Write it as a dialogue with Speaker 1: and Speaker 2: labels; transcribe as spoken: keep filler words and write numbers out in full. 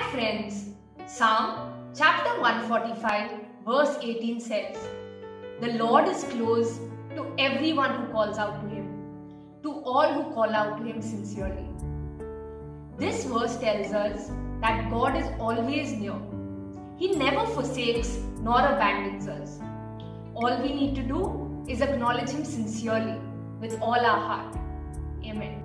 Speaker 1: friends, Psalm chapter one forty-five verse eighteen says, "The Lord is close to everyone who calls out to Him, to all who call out to Him sincerely." This verse tells us that God is always near. He never forsakes nor abandons us. All we need to do is acknowledge Him sincerely with all our heart. Amen.